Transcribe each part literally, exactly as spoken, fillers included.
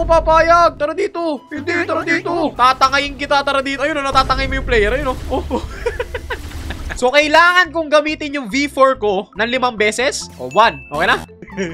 ako papayag. Tara dito. Hindi, tara dito. Tatangayin kita, tara dito. Ayun, natatangay mo yung player. Ayun, oh. Oh. So, kailangan kong gamitin yung V four ko ng limang beses. O, one. Okay na?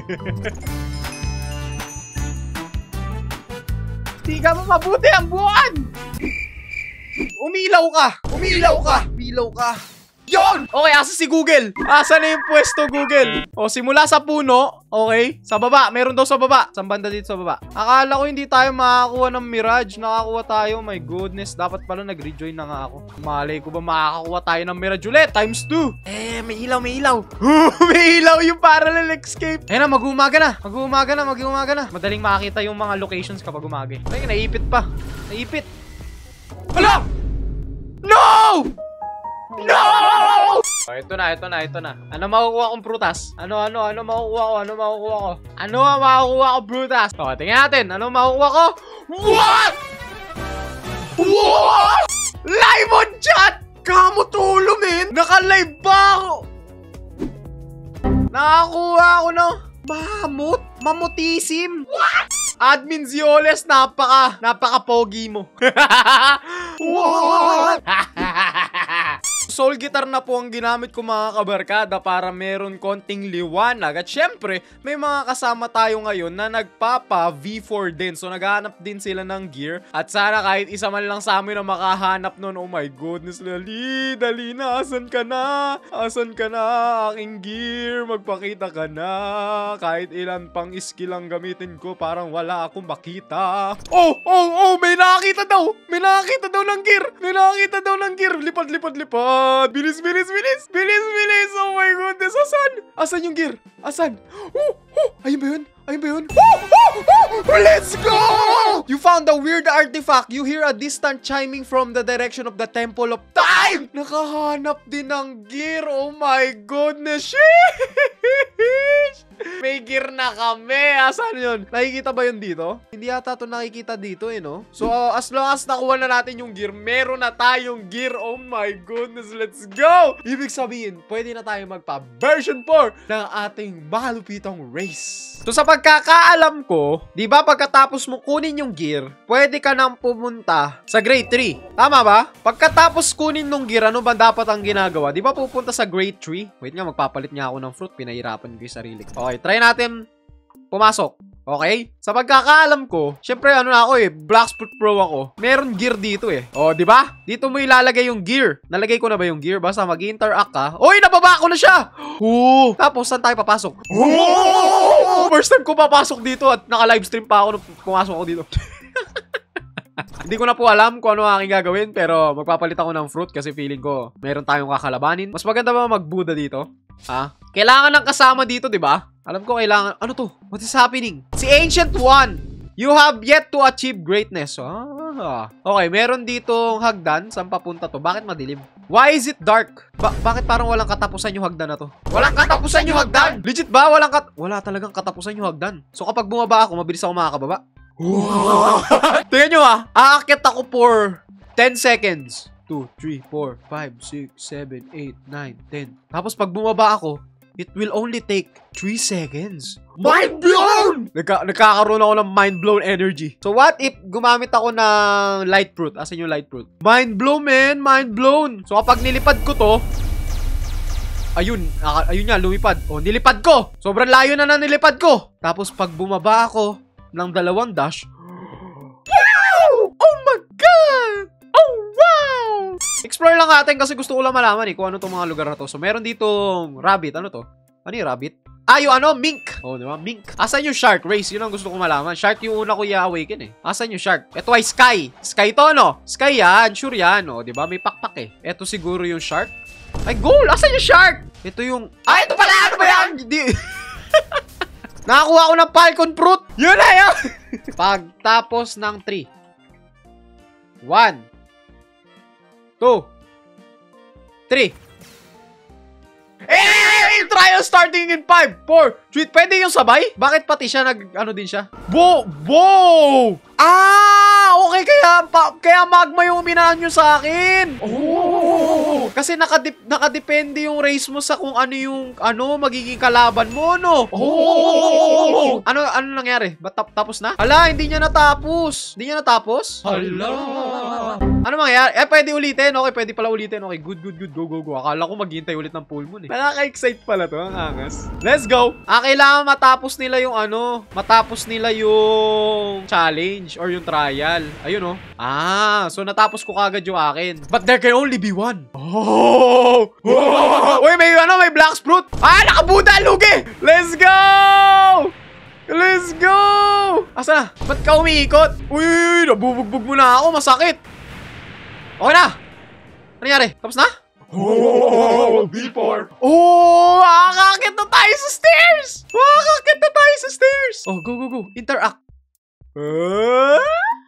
Di ka mo mabuti ang buwan! Umilaw ka! Umilaw ka! Umilaw ka! Yon! Okay, asa si Google? Asa na yung pwesto, Google? O, simula sa puno. Okay? Sa baba. Meron daw sa baba. Sa banda dito sa baba. Akala ko hindi tayo makakuha ng Mirage. Nakakuha tayo. My goodness. Dapat pala nag-rejoin na nga ako. Malay ko ba makakakuha tayo ng Mirage ulit? Times two. Eh, may ilaw, may ilaw. May ilaw yung parallel escape. Ayun na, mag-umaga na. Mag-umaga na, mag-umaga na. Madaling makakita yung mga locations kapag umaga. Ay, naipit pa. Naipit. Hala! No! No! Oh, ito na, ito na, ito na. Ano makukuha kong prutas? Ano, ano, ano makukuha ko? Ano makukuha ko? Ano ang makukuha ko prutas? O, tingnan natin. Ano makukuha ko? What? What? Live on chat! Kamutulo, men! Naka-live ba ako? Nakakuha ako ng mamut? Mamutisim? What? Admin Zioles, napaka, napaka-pogi mo. What? Soul guitar na po ang ginamit ko mga kabarkada para meron konting liwanag. At syempre, may mga kasama tayo ngayon na nagpapa V four din. So naghahanap din sila ng gear. At sana kahit isa man lang sa amin na makahanap nun. Oh my goodness, dali, dali na. Asan ka na? Asan ka na? Aking gear, magpakita ka na. Kahit ilan pang skill ang gamitin ko, parang wala akong makita. Oh, oh, oh, may nakakita daw. May nakakita daw ng gear. May nakakita daw ng gear. Lipad, lipad, lipad. Bilis, bilis, bilis. Bilis, bilis. Oh my goodness. Asan? Asan yung gear? Asan? Oh, oh. Ayun ba yun? Ayun ba yun? Oh, oh, oh. Let's go! You found a weird artifact. You hear a distant chiming from the direction of the Temple of Time. Nakahanap din ng gear. Oh my goodness. Sheesh. May gear na kami. Asan yun? Nakikita ba yun dito? Hindi yata ito nakikita dito eh, no? So, uh, as long as nakuha na natin yung gear, meron na tayong gear. Oh my goodness, let's go! Ibig sabihin, pwede na tayo magpa-version four ng ating malupitong race. So, sa pagkakaalam ko, di ba pagkatapos mo kunin yung gear, pwede ka nang pumunta sa grade three. Tama ba? Pagkatapos kunin nung gear, ano ba dapat ang ginagawa? Di ba pupunta sa grade three? Wait nga, magpapalit nga ako ng fruit. Pinahirapan ko yung sarili ko. Okay, try natin pumasok. Okay? Sa pagkakaalam ko, syempre ano na ako eh, Blacksmith Pro ako. Meron gear dito eh. O, di ba? Dito mo ilalagay yung gear. Nalagay ko na ba yung gear? Basta mag-interact ka. Oy, nababa ko na siya! Oo! Tapos, saan tayo papasok? Oo! First time ko papasok dito at naka-livestream pa ako nung pumasok ako dito. Hindi ko na po alam kung ano ang aking gagawin, pero magpapalit ako ng fruit kasi feeling ko meron tayong kakalabanin. Mas maganda ba mag-Buddha dito? Ha? Kailangan ng kasama dito, di ba? Alam ko kailangan... Ano to? What is happening? Si Ancient One! You have yet to achieve greatness. Ah. Okay, meron ditong hagdan. Saan papunta to? Bakit madilim? Why is it dark? Ba bakit parang walang katapusan yung hagdan na to? Walang katapusan yung hagdan! Legit ba? Walang kat... Wala talagang katapusan yung hagdan. So kapag bumaba ako, mabilis ako makakababa. Wow. Tingnan nyo ah. Aakit ako for ten seconds. two, three, four, five, six, seven, eight, nine, ten. Tapos pag bumaba ako, it will only take three seconds. Mind blown! Nagka nagkakaroon ako ng mind blown energy. So what if gumamit ako ng light fruit? Asan yung light fruit? Mind blown, man! Mind blown! So kapag nilipad ko to, ayun, ayun nga, lumipad. O, nilipad ko! Sobrang layo na na nilipad ko! Tapos pag bumaba ako ng dalawang dash, wow! Oh my God! Oh, wow! Explore lang natin kasi gusto ko lang malaman eh kung ano itong mga lugar na to. So, meron ditong rabbit. Ano to? Ano yung rabbit? Ah, yung ano? Mink. Oh, diba? Mink. Asan yung shark? Race, yun ang gusto ko malaman. Shark yung una ko i-awaken eh. Asan yung shark? Ito ay sky. Sky to, no? Sky yan. Sure yan. O, diba? May pakpak eh. Ito siguro yung shark. Ay, goal! Asan yung shark? Ito yung... Ah, ito pala! Ano ba yan? Hindi... Nakakuha ko ng falcon fruit. Yun na yun. Pagtapos ng three. one. two. three. Eh! Trial starting in five. four. three. Pwede yung sabay? Bakit pati siya nag... Ano din siya? Bo! Bo! Ah! Okay kaya, pa, kaya magma yung uminahan nyo sa akin. Oh! Kasi nakadip, nakadepende yung race mo sa kung ano yung, ano, magiging kalaban mo, no? Oh! Ano, ano nangyari? Ba't tap, tapos na? Hala, hindi niya natapos. Hindi niya natapos? Hala! Ano mangyari? Eh, pwede ulitin. Okay, pwede pala ulitin. Okay, good, good, good. Go, go, go. Akala ko maghihintay ulit ng full moon eh. Nakaka-excite pala to. Ang angas. Let's go. Ah, kailangan matapos nila yung ano, matapos nila yung challenge or yung trial. Ayun oh. Ah, so natapos ko kagad yung akin. But there can only be one. Oh! Oh! Uy, may ano, may black fruit. Ah, nakabuda, lugi! Let's go! Let's go! Asa na? Ba't ka umiikot? Uy, nabubugbog mo na ako. Masakit. Okay na. Ano nangyari? Tapos na? Oh, B four. Oh, makakakit na tayo sa stairs! Makakakit na tayo sa stairs! Oh, go, go, go. Interact. Uh...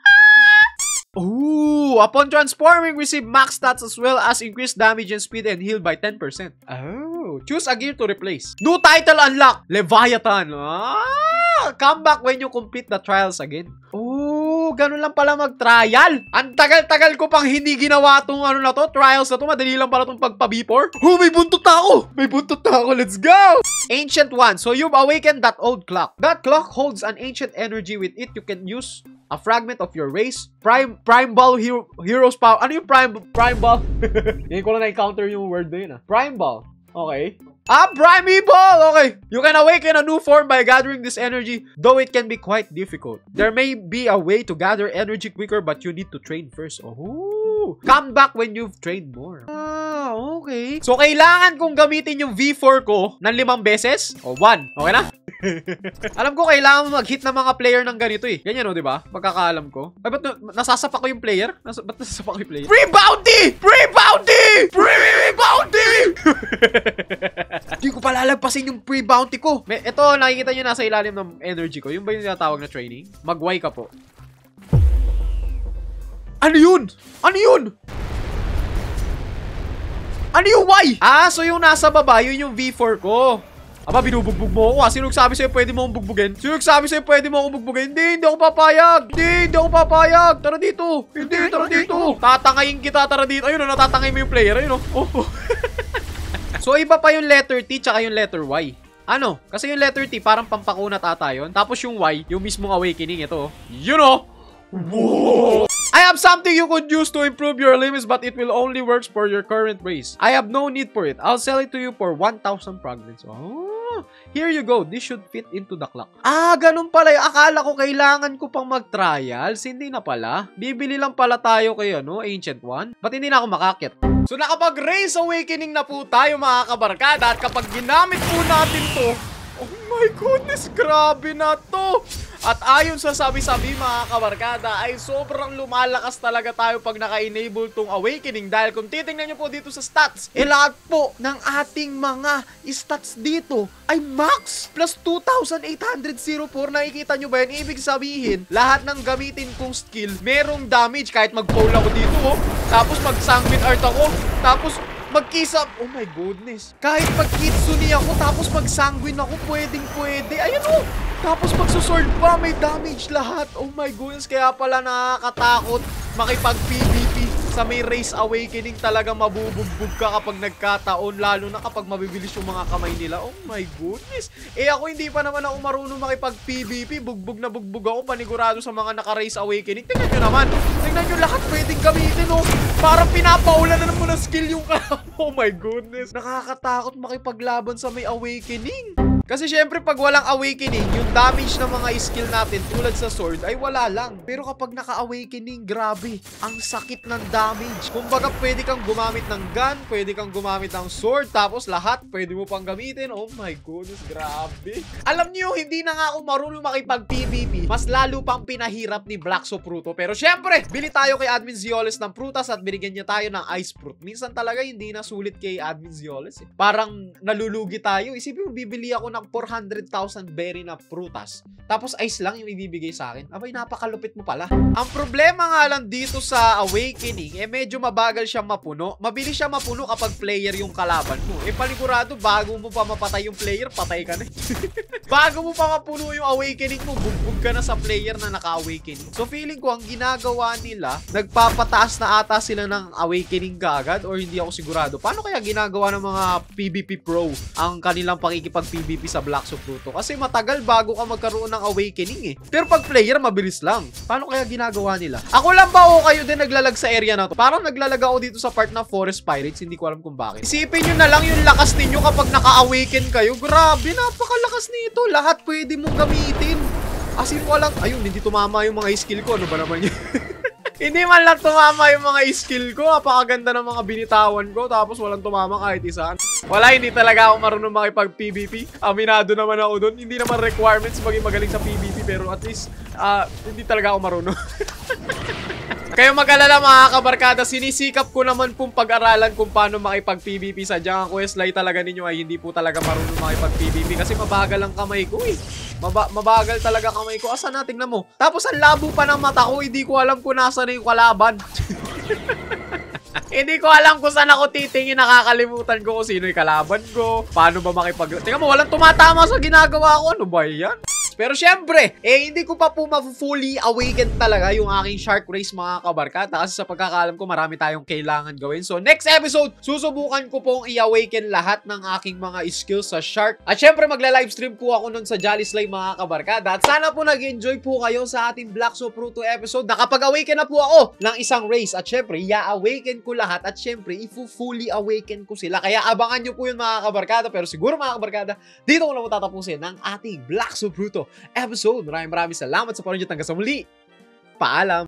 Oh, upon transforming, receive max stats as well as increased damage and speed and heal by ten percent. Oh, choose a gear to replace. New title unlock. Leviathan. Ah, come back when you complete the trials again. Oh, ganun lang pala mag-trial. Ang tagal-tagal ko pang hindi ginawa tong ano na to, trials na to. Madali lang pala tong pagpa-B four. Oh, may buntot na ako. May buntot na ako. Let's go. Ancient one. So you've awakened that old clock. That clock holds an ancient energy. With it, you can use a fragment of your race. Prime Prime Ball hero, Heroes Power. Ano yung Prime Prime Ball? Hindi ko lang na-encounter yung word na yun ah. Prime Ball. Okay. Ah, Prime Ball! Okay. You can awaken a new form by gathering this energy, though it can be quite difficult. There may be a way to gather energy quicker, but you need to train first. Oh. Come back when you've trained more. Ah, okay. So, kailangan kong gamitin yung V four ko ng limang beses? O, one. Okay na? Alam ko kailangan mag-hit ng mga player ng ganito eh. Ganyan o, diba? Pagkakaalam ko. Ay, ba't nasasapa ko yung player? Nas ba't nasasapa ko yung player? Free bounty! Free bounty! Free bounty! Hindi ko pala lagpasin yung free bounty ko. May, ito, nakikita nyo nasa ilalim ng energy ko. Yung ba yung tinatawag na training? Mag-Y ka po. Ano yun? Ano yun? Ano yung Y? Ah, so yung nasa baba, yun yung V four ko. Aba, binubugbog mo ako ah. Sino nagsabi sa'yo pwede mo akong bugbugin? Sino nagsabi sa'yo pwede mo akong bugbugin? Hindi, hindi ako papayag. Hindi, hindi ako papayag. Tara dito. Hindi, tara dito. Tatangayin kita, tara dito. Ayun o, natatangay mo yung player. Ayun o. Oh. So, iba pa yung letter T tsaka yung letter Y. Ano? Kasi yung letter T parang pampakunat ata yun. Tapos yung Y, yung mismong awakening. Ito. Yun o. Whoa. I have something you could use to improve your limits, but it will only work for your current race. I have no need for it. I'll sell it to you for one thousand fragments. Oh, here you go. This should fit into the clock. Ah, ganun pala. Akala ko kailangan ko pang mag-trials. Hindi na pala. Bibili lang pala tayo kay ano, Ancient One. Ba't hindi na ako makakit? So, nakapag-race awakening na po tayo mga kabarkada. At kapag ginamit po natin to, oh my goodness, grabe na to. At ayon sa sabi-sabi mga kabarkada ay sobrang lumalakas talaga tayo pag naka-enable tong awakening. Dahil kung titingnan nyo po dito sa stats, eh lahat po ng ating mga stats dito ay max plus two thousand eight hundred four. Nakikita nyo ba yan? Ibig sabihin, lahat ng gamitin kong skill merong damage. Kahit mag-pole ako dito oh. Tapos mag-sanguine art ako. Tapos mag-kiss up. Oh my goodness. Kahit mag-kitsune ako tapos mag-sanguine ako, pwedeng pwede. Ayan oh. Tapos magsusword pa, may damage lahat. Oh my goodness, kaya pala nakakatakot makipag-PvP sa may race awakening. Talaga mabubugbog ka kapag nagkataon, lalo na kapag mabibilis yung mga kamay nila. Oh my goodness. Eh ako hindi pa naman ako marunong makipag-PvP. Bugbog na bugbog ako, panigurado sa mga naka-race awakening. Tingnan nyo naman. Tingnan nyo lahat pwedeng gamitin oh. Parang pinapaulan na naman ng skill yung Oh my goodness. Nakakatakot makipaglaban sa may awakening. Kasi syempre pag walang awakening, yung damage ng mga skill natin tulad sa sword ay wala lang. Pero kapag naka-awakening, grabe, ang sakit ng damage. Kumbaga pwede kang gumamit ng gun, pwede kang gumamit ng sword, tapos lahat pwede mo pang gamitin. Oh my goodness, grabe. Alam niyo, hindi na nga ako marunong makipag-PvP. Mas lalo pang pinahirap ni Blackso Pruto. Pero syempre, bili tayo kay Admin Zioles ng prutas at binigyan niya tayo ng ice fruit. Minsan talaga hindi na sulit kay Admin Zioles eh. Parang nalulugi tayo. Isipin mo, bibili ako ng ng four hundred thousand berry na prutas. Tapos ice lang yung ibibigay sa akin. Abay, napakalupit mo pala. Ang problema nga lang dito sa Awakening, eh medyo mabagal siya mapuno. Mabilis siya mapuno kapag player yung kalaban mo. Eh panigurado, bago mo pa mapatay yung player, patay ka na. Bago mo pa mapuno yung Awakening mo, bugbog ka na sa player na naka-Awakening. So feeling ko, ang ginagawa nila, nagpapataas na ata sila ng Awakening kaagad, or hindi ako sigurado. Paano kaya ginagawa ng mga PvP Pro ang kanilang pakikipag-P V P sa Black Subruto? Kasi matagal bago ka magkaroon ng Awakening eh. Pero pag player, mabilis lang. Paano kaya ginagawa nila? Ako lang ba o kayo din naglalag sa area na to? Parang naglalag ako dito sa part na Forest Pirates, hindi ko alam kung bakit. Isipin nyo na lang yung lakas ninyo kapag naka-awaken kayo. Grabe, napakalakas nito. Lahat pwede mong gamitin. As in, walang... Ayun, hindi tumama yung mga skill ko. Ano ba naman yun? Hindi man lang tumama yung mga skill ko. Napakaganda ng mga binitawan ko. Tapos walang tumama kahit isa. Wala, hindi talaga ako marunong makipag-P V P. Aminado naman ako doon. Hindi naman requirements maging magaling sa P V P. Pero at least, uh, hindi talaga ako marunong. Kayo mag-alala mga kabarkada, sinisikap ko naman pong pag-aralan kung paano makipag-P V P. Sadyang ang questline talaga ninyo ay hindi po talaga marunong makipag-P V P kasi mabagal ang kamay ko eh. Maba mabagal talaga kamay ko. Asa na, tingnan mo. Tapos ang labo pa ng mata ko, hindi ko alam kung nasa na yung kalaban. Hindi ko alam kung saan ako titingin, nakakalimutan ko kung sino yung kalaban ko. Paano ba makipag... Tingnan mo, walang tumatama sa ginagawa ko. Ano ba yan? Pero syempre, eh hindi ko pa po ma-fully awaken talaga yung aking shark race mga kabarkada kasi sa pagkakalam ko marami tayong kailangan gawin. So next episode, susubukan ko pong i-awaken lahat ng aking mga skills sa shark. At syempre magla-livestream po ako nun sa Jolly Slime mga kabarkada. At sana po nag-enjoy po kayo sa ating Black Subruto episode. Nakapag-awaken na po ako ng isang race. At syempre, i-awaken ko lahat. At syempre, i-fully awaken ko sila. Kaya abangan nyo po yun mga kabarkada. Pero siguro mga kabarkada, dito ko lang matatapusin ng ating Black Subruto episode. Maraming maraming salamat sa panonood hanggang sa muli. Paalam!